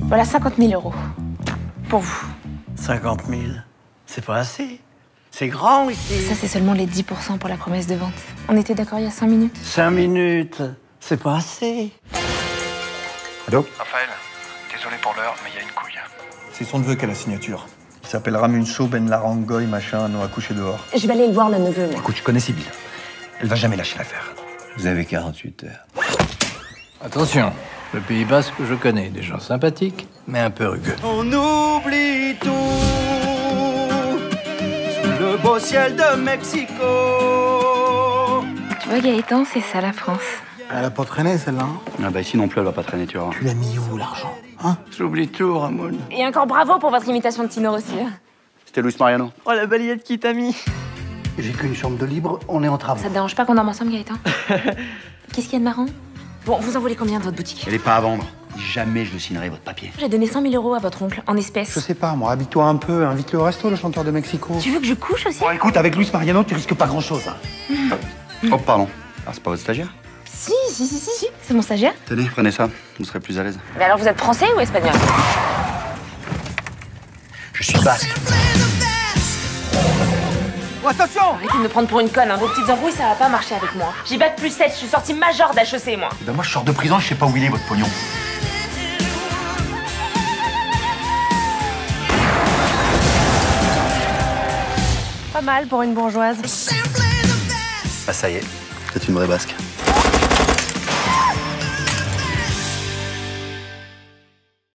Voilà 50 000 euros. Pour vous. 50 000, c'est pas assez. C'est grand ici. Ça, c'est seulement les 10% pour la promesse de vente. On était d'accord il y a 5 minutes. 5 minutes, c'est pas assez. Allô? Raphaël, désolé pour l'heure, mais il y a une couille. C'est son neveu qui a la signature. Il s'appelle Ramunso Ben Larangoy, machin, non, à coucher dehors. Je vais aller le voir, le neveu. Moi. Écoute, je connais Sibylle. Elle va jamais lâcher l'affaire. Vous avez 48 heures. Attention, le Pays Basque, je connais des gens sympathiques, mais un peu rugueux. On oublie tout sous le beau ciel de Mexico. Tu vois, Gaëtan, c'est ça la France. Elle a pas traîné, celle-là. Ah bah ici non plus, elle va pas traîner, tu vois. Tu l'as mis où, l'argent? Hein? J'oublie tout, Ramon. Et encore bravo pour votre imitation de Tino Rossi. C'était Luis Mariano. Oh, la balayette qui t'a mis. J'ai qu'une chambre de libre, on est en travaux. Ça te dérange pas qu'on dorme ensemble, Gaëtan? Qu'est-ce qu'il y a de marrant? Bon, vous en voulez combien de votre boutique? Elle est pas à vendre. Jamais je ne signerai votre papier. J'ai donné 100 000 euros à votre oncle, en espèces. Je sais pas, moi, habille-toi un peu, invite-le au resto, le chanteur de Mexico. Tu veux que je couche aussi? Bon, écoute, avec Luis Mariano, tu risques pas grand-chose. Hein. Oh, pardon. Alors, c'est pas votre stagiaire? Si, c'est mon stagiaire. Tenez, prenez ça. Vous serez plus à l'aise. Mais alors, vous êtes français ou espagnol? Je suis basque. Oh, attention! Arrêtez de me prendre pour une conne, hein. Vos petites embrouilles, ça va pas marcher avec moi. J'ai bac plus 7, je suis sortie major d'HEC, moi. Ben moi, je sors de prison, je sais pas où il est, votre pognon. Pas mal pour une bourgeoise. Ah, ça y est. C'est une vraie basque.